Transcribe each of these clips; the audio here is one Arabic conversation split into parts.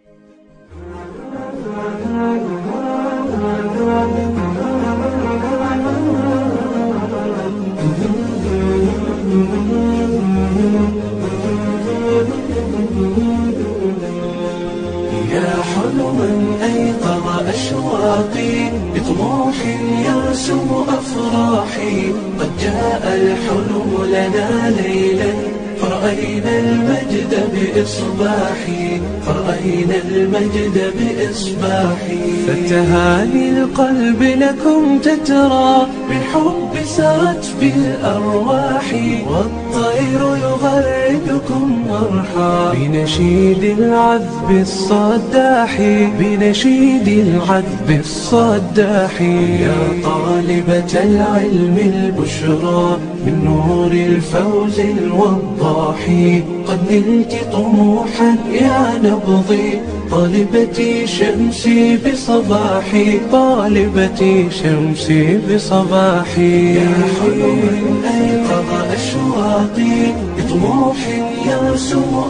يا حلما أيقظ أشواقي بطموح يرسم أفراحي، قد جاء الحلم لنا ليلا فرأينا المجد بإصباحي، فرأينا المجد بإصباحي. فتهاني القلب لكم تترى بالحب سرت بالأرواح، والطير يغردكم مرحا بنشيد العذب الصداح، بنشيد العذب الصداح. يا طالبة العلم البشرى من نور الفوز الوضاح، قد نلت طموحا يا نبضي طالبتي شمسي بصباحي، طالبتي شمسي بصباحي. يا حلما أيقظ أشواقي بطموح يرسم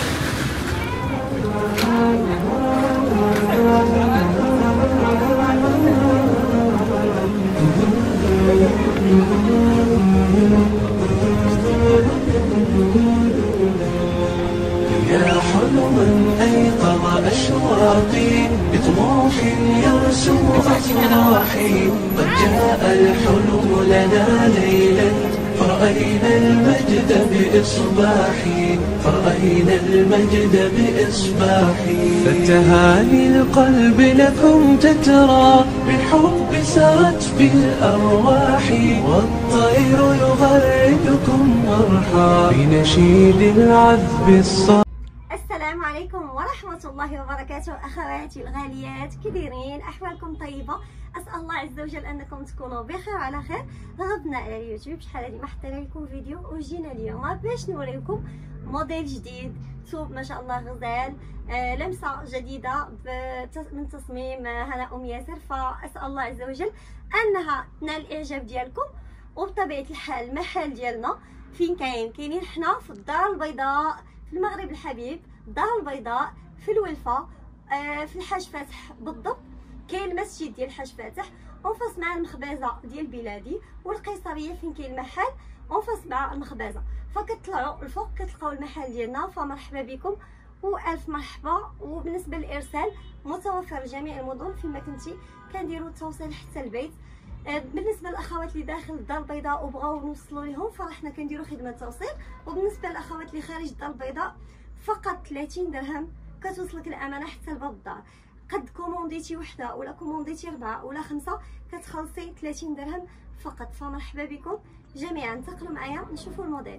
يا حلما أيقظ أشواقي بطموح يرسم أفراحي، قد جاء الحلم لنا ليلا فرأينا المجد بإصباحي، فرأينا المجد بإصباحي. فتهاني القلب لكم تترى بالحب سرت بالأرواح، والطير يغردكم مرحا بنشيد العذب الصداح. السلام عليكم ورحمة الله وبركاته. أخواتي الغاليات كي دايرين؟ أحوالكم طيبة؟ أسأل الله عز وجل أنكم تكونوا بخير وعلى خير. غبنا على اليوتيوب شحال هادي ما حطينا لكم فيديو، وجينا اليوم باش نوريكم موديل جديد ثوب ما شاء الله غزال، لمسة جديدة من تصميم هناء أم ياسر. فأسأل الله عز وجل أنها تنال الإعجاب ديالكم. وبطبيعة الحال المحل ديالنا فين كاينين حنا في الدار البيضاء في المغرب الحبيب، الدار البيضاء في الولفة، في الحاج فاتح بالضبط. كاين المسجد ديال الحاج فاتح ونفس مع المخبزه ديال بلادي، والقيصريه فين كاين المحل ونفس مع المخبزه. فكتطلعوا الفوق كتلقاو المحل ديالنا. فمرحبا بكم والف مرحبا. وبالنسبه للارسال متوفر جميع المدن فيما كنتي، كنديروا التوصيل حتى البيت. بالنسبه للاخوات اللي داخل الدار البيضاء وبغاو نوصلوا لهم فاحنا كنديروا خدمه توصيل. وبالنسبه للاخوات اللي خارج الدار البيضاء فقط 30 درهم كتوصلك الامانه حتى لباب الدار. قد كومونديتي وحده ولا كومونديتي 4 ولا 5 كتخلصي 30 درهم فقط. فمرحبا بكم جميعا. انتقلوا معايا نشوفوا الموديل.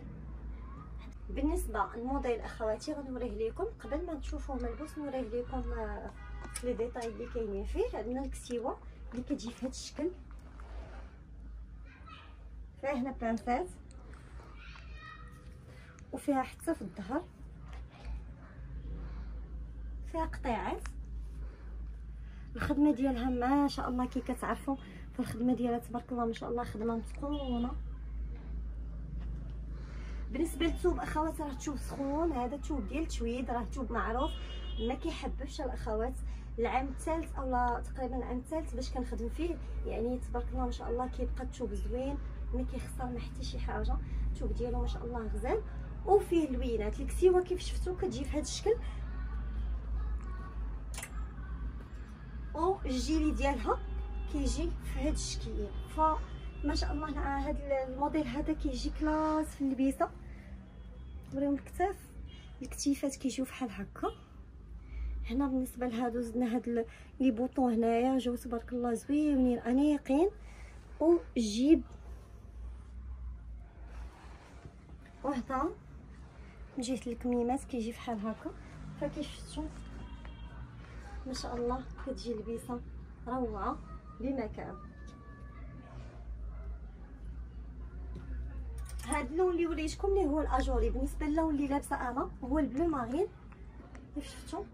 بالنسبه للموديل اخواتي غنوريه لكم قبل ما تشوفوا ملبوس، نوريه لكم لي ديتاي اللي كاينين فيه. عندنا الكسيوه اللي كتجي في هذا الشكل، فيها هنا بانسات وفيها حتى في الظهر فيها قطيعات. الخدمه ديالها ما شاء الله كي كتعرفوا، فالخدمه ديالها تبارك الله ما شاء الله خدمه متقونه. بالنسبه للثوب اخوات راه الثوب سخون، هذا الثوب ديال التويد، راه ثوب معروف ما كيحبش الاخوات. العام الثالث اولا تقريبا العام الثالث باش كنخدم فيه، يعني تبارك الله ما شاء الله كيبقى الثوب زوين ما كيخسرنا حتى شي حاجه. الثوب ديالو ما شاء الله غزال وفيه لوينات. الكسيوه كيف شفتوا كتجي في هذا الشكل، والجيلي ديالها كيجي في هذا الشكل. فما شاء الله هذا الموديل هذا كيجي كلاس في اللبسه. نوريهم الكتاف، الكتيفات كيجيو بحال هكا. هنا بالنسبه لهادو زدنا هاد لي بوطون هنايا جاو تبارك الله زوينين انيقين. والجيب وهذا من جهه الكميمات كيجي بحال هكا. فكيف شفتوا ما شاء الله كتجي لبسه روعه بمكان. هاد اللون اللي وريتكم اللي هو الاجوري، بالنسبه للون اللي لابسه انا هو البلو مارين. كيف شفتوا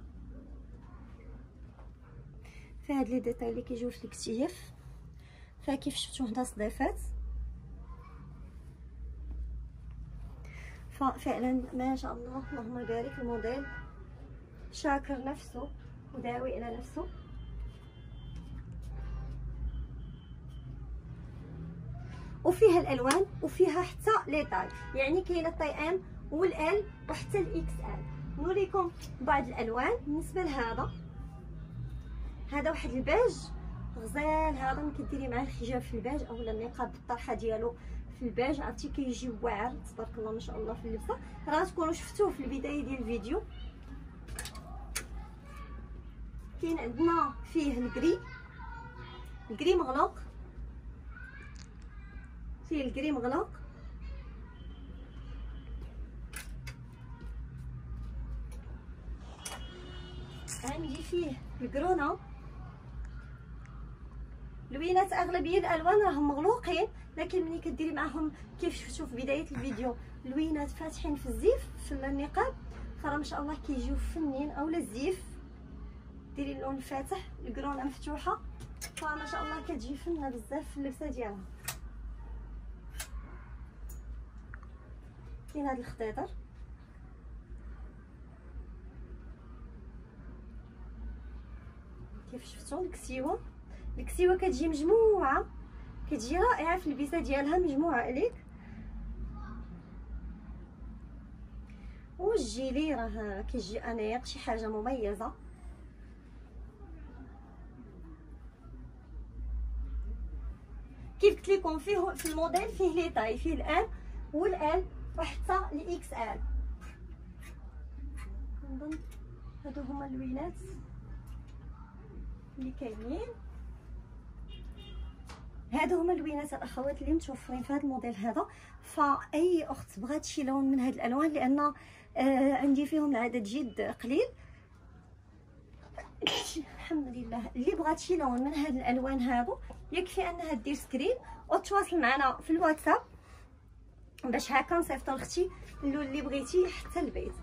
في هاد لي ديتاي اللي كيجيو في الكتيف. فكيف شفتوا هنا صديفات، ففعلا ما شاء الله اللهم بارك. الموديل شاكر نفسه وداوي الى نفسه. وفيها الالوان وفيها حتى لي طاي، يعني كاينه الطاي ام والال وحتى الاكس ال. نوريكم بعض الالوان. بالنسبه لهذا، هذا واحد الباج غزال، هذا ملي كديري معاه الحجاب في الباج اولا النقاب بالطرحه ديالو في الباج، عرفتي كيجي واعر تبارك الله ما شاء الله في اللبسه. راه تكونوا شفتوه في البدايه ديال الفيديو. كاين عندنا فيه الكري مغلق، فيه الكري مغلق، عندي فيه الكرونا. لوينات اغلبيه الالوان راهم مغلوقين، لكن ملي كديري معاهم كيف شفتوا في بدايه الفيديو اللوينات فاتحين في الزيف في النقاب، فراه ما شاء الله كيجيو فنين. اولا الزيف ديري اللون الفاتح، الكرونا مفتوحه، فما شاء الله كتجي فنه بزاف في اللبسه ديالها. كاين هذا الخضيضر، كيف شفتوا الكسيوه كتجي مجموعه، كتجي رائعه في اللبسه ديالها، مجموعه عليك. والجيلي راه كيجي انيق، شي حاجه مميزه. كيف قلت لكم فيه في الموديل فيه لي طاي، فيه الام والال وحتى الاكس ال. نظن هادو هما اللوينات اللي كاينين، هادو هما اللوينات الاخوات اللي متوفرين في هذا الموديل هذا. فاي اخت بغات شي لون من هاد الالوان، لان عندي فيهم العدد جد قليل الحمد لله، اللي بغات شي لون من هاد الالوان هادو يكفي انها دير سكرين وتواصل معنا في الواتساب باش هكا نصيفطو لختي اللون اللي بغيتي حتى البيت.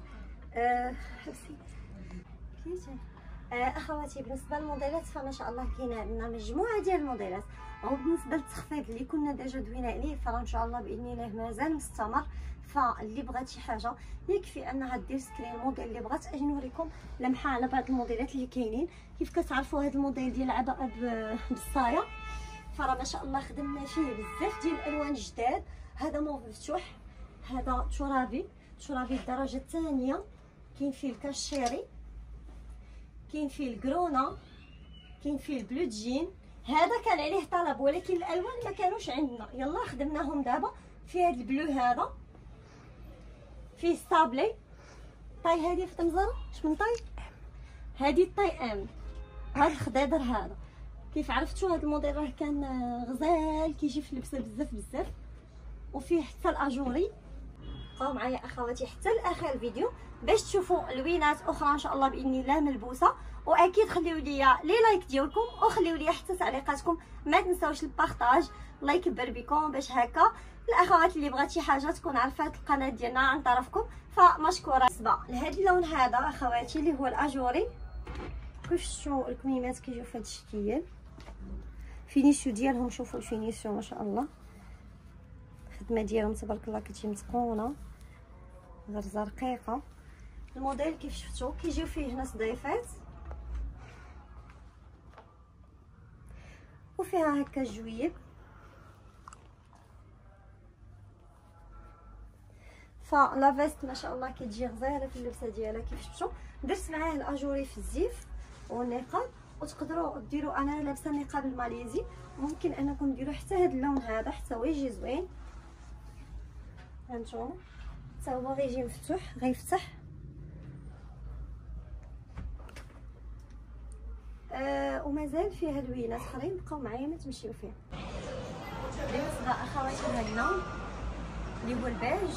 اخواتي بالنسبه للموديلات فما شاء الله كاين عندنا مجموعه ديال الموديلات. وبالنسبه للتخفيض اللي كنا ديجا دوينا عليه فراه ان شاء الله باذن الله مازال مستمر. فاللي بغات شي حاجه يكفي انها دير سكرين الموديل اللي بغات. اجي نوريكم لمحه على بعض الموديلات اللي كاينين. كيف كتعرفوا هذا الموديل ديال العباءه بالصايه فراه ما شاء الله خدمنا فيه بزاف ديال الالوان جداد. هذا موف مفتوح، هذا ترابي الدرجه الثانيه، كاين فيه الكاشيري، كاين فيه الكرونا، كاين فيه البلو جين. هذا كان عليه طلب ولكن الالوان ما كانوش عندنا، يلا خدمناهم دابا. في هذا البلو هذا فيه ستابلي طاي، هذه في تمزره شمن طاي، هذه الطاي ام. هذا الخضيضر هذا كيف عرفتوا هذا الموديل راه كان غزال كيجي في اللبسه بزاف. وفيه حتى الاجوري. بقاو معايا اخواتي حتى لاخر الفيديو باش تشوفوا لوينات اخرى ان شاء الله باذن الله ملبوسه. واكيد خليو لي لي لايك ديالكم وخليو لي حتى تعليقاتكم، ما تنساوش البارطاج. الله يكبر بكم باش هكا الاخوات اللي بغات شي حاجه تكون عرفات القناه ديالنا عن طرفكم فمشكوره. بالنسبه لهذا اللون هذا اخواتي اللي هو الاجوري، كيف شفتوا الكميمات كيجيو في هذا الشكل. فينيسيو ديالهم شوفوا الفينيسيو ما شاء الله، الخدمه ديالهم تبارك الله كتجي متقونه غرزه رقيقه. الموديل كيف شفتوا كيجيو فيه هنا صديفات وفيها هكا الجويب. فلا فيست ما شاء الله كتجي غزاله في اللبسه ديالها. كيف شفتوا درت معاه الاجوري في الزيف والنقاب، وتقدروا ديروا، انا لابسه النقاب الماليزي ممكن انكم ديروا حتى هذا اللون هذا حتى هو يجي زوين. هانتوما حتى هو غيجي مفتوح غيفتح. ومازال فيها لوينات اخرين، بقاو معايا ما تمشيو فيه. بالنسبه اخواتي لهذا اللون اللي هو البيج،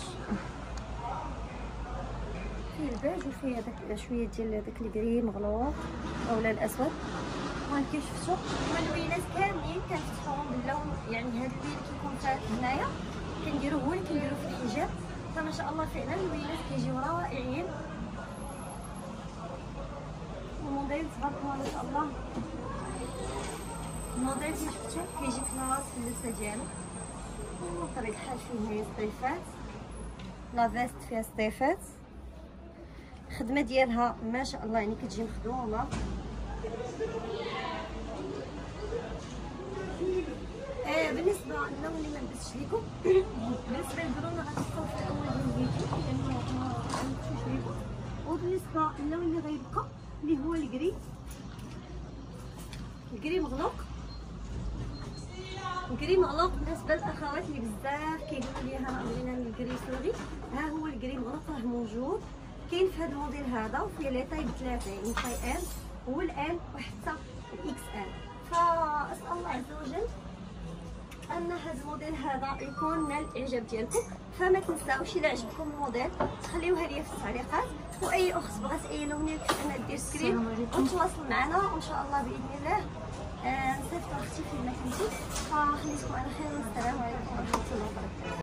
فيه البيج وفيه داك شويه ديال داك الكري مغلوق اولا الاسود. وهان كيف شفتوا هما اللوينات كاملين كنفتحوهم باللون، يعني هذا اللون كيكون فاتح هنايا كنديروه هو اللي كنديروه في الحجاب. فما شاء الله فعلا اللوينات كيجيو رائعين. الموديل تبارك الله ما شاء الله، الموديل كيف شفتوا كيجي كلاس في اللبسه ديالو. بطبيعة الحال فيه هنايا ستيفات، لا فيست فيها ستيفات، الخدمه ديالها ما شاء الله، يعني كتجي مخدومه. بالنسبه للون اللي ما لبستش لكم، بالنسبه للبرونه غتلقاو في اول الفيديو لانه ما لبستوش لكم. وبالنسبه للون اللي غيبقى اللي هو الكري مغلوق. الكري مغلوق بالنسبه للاخوات اللي بزاف كيقولوا لي ها بغينا الكري سوري، ها هو الكري مغلوق راه موجود، كاين في هذا الموديل هذا، وفيه لي طاي بثلاثه، يعني طاي ام والان وحتى الاكس ال. فاسال الله عز وجل ان هذا الموديل هذا يكون نال الاعجاب ديالكم. فما تنساوش الى عجبكم الموديل تخليوها ليا في التعليقات، واي اخت بغات اي لونين انا دير سكرين وتواصل معنا وان شاء الله باذن الله نصيفطوا اختي فين ما كنتي. فخليكم على خير والسلام عليكم ورحمه الله وبركاته.